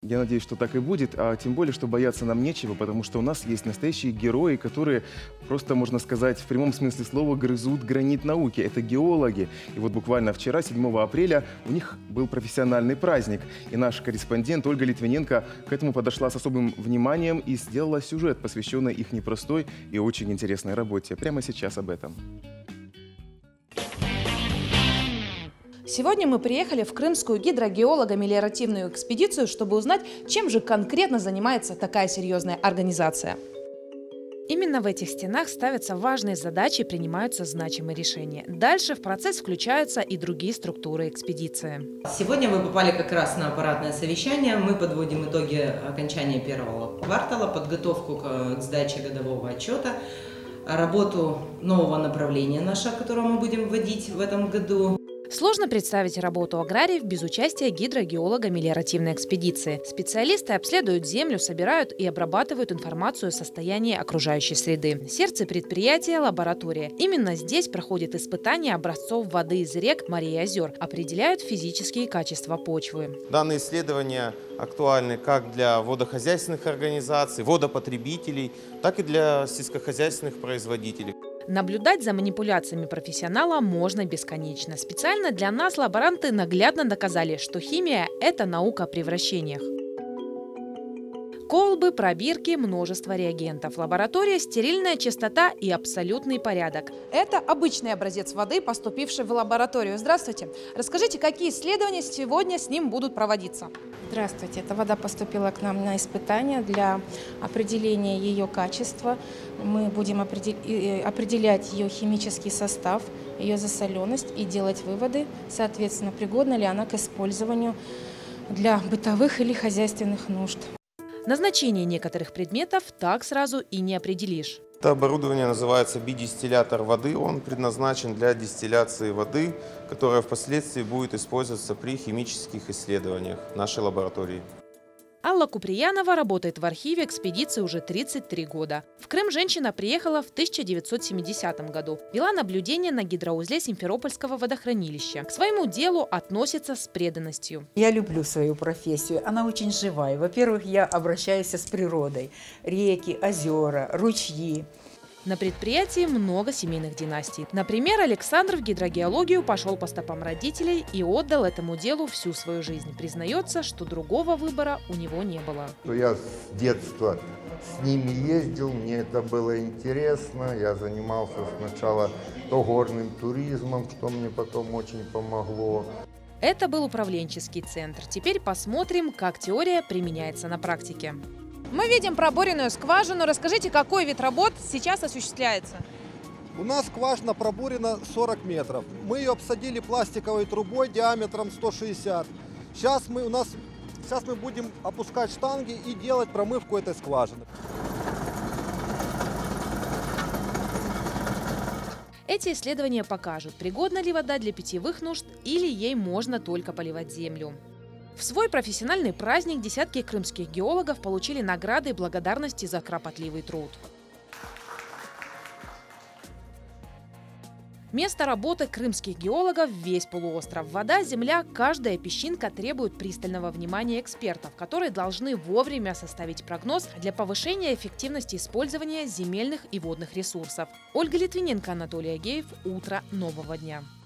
Я надеюсь, что так и будет, а тем более, что бояться нам нечего, потому что у нас есть настоящие герои, которые просто, можно сказать, в прямом смысле слова грызут гранит науки. Это геологи. И вот буквально вчера, 7 апреля, у них был профессиональный праздник. И наш корреспондент Ольга Литвиненко к этому подошла с особым вниманием и сделала сюжет, посвященный их непростой и очень интересной работе. Прямо сейчас об этом. Сегодня мы приехали в Крымскую гидрогеолого-мелиоративную экспедицию, чтобы узнать, чем же конкретно занимается такая серьезная организация. Именно в этих стенах ставятся важные задачи и принимаются значимые решения. Дальше в процесс включаются и другие структуры экспедиции. Сегодня вы попали как раз на аппаратное совещание. Мы подводим итоги окончания первого квартала, подготовку к сдаче годового отчета, работу нового направления нашего, которое мы будем вводить в этом году. Сложно представить работу аграриев без участия гидрогеолога-мелиоративной экспедиции. Специалисты обследуют землю, собирают и обрабатывают информацию о состоянии окружающей среды. Сердце предприятия – лаборатория. Именно здесь проходят испытания образцов воды из рек, морей и озер, определяют физические качества почвы. Данные исследования актуальны как для водохозяйственных организаций, водопотребителей, так и для сельскохозяйственных производителей. Наблюдать за манипуляциями профессионала можно бесконечно. Специально для нас лаборанты наглядно доказали, что химия – это наука о превращениях. Колбы, пробирки, множество реагентов. Лаборатория, стерильная чистота и абсолютный порядок. Это обычный образец воды, поступивший в лабораторию. Здравствуйте. Расскажите, какие исследования сегодня с ним будут проводиться? Здравствуйте. Эта вода поступила к нам на испытание для определения ее качества. Мы будем определять ее химический состав, ее засоленность и делать выводы, соответственно, пригодна ли она к использованию для бытовых или хозяйственных нужд. Назначение некоторых предметов так сразу и не определишь. Это оборудование называется бидистиллятор воды. Он предназначен для дистилляции воды, которая впоследствии будет использоваться при химических исследованиях нашей лаборатории. Алла Куприянова работает в архиве экспедиции уже 33 года. В Крым женщина приехала в 1970 году. Вела наблюдение на гидроузле Симферопольского водохранилища. К своему делу относится с преданностью. Я люблю свою профессию. Она очень живая. Во-первых, я обращаюсь с природой. Реки, озера, ручьи. На предприятии много семейных династий. Например, Александр в гидрогеологию пошел по стопам родителей и отдал этому делу всю свою жизнь. Признается, что другого выбора у него не было. Я с детства с ними ездил, мне это было интересно. Я занимался сначала горным туризмом, что мне потом очень помогло. Это был управленческий центр. Теперь посмотрим, как теория применяется на практике. Мы видим пробуренную скважину. Расскажите, какой вид работ сейчас осуществляется? У нас скважина пробурена 40 метров. Мы ее обсадили пластиковой трубой диаметром 160. Сейчас мы будем опускать штанги и делать промывку этой скважины. Эти исследования покажут, пригодна ли вода для питьевых нужд или ей можно только поливать землю. В свой профессиональный праздник десятки крымских геологов получили награды и благодарности за кропотливый труд. Место работы крымских геологов – весь полуостров. Вода, земля, каждая песчинка требует пристального внимания экспертов, которые должны вовремя составить прогноз для повышения эффективности использования земельных и водных ресурсов. Ольга Литвиненко, Анатолий Агеев. Утро нового дня.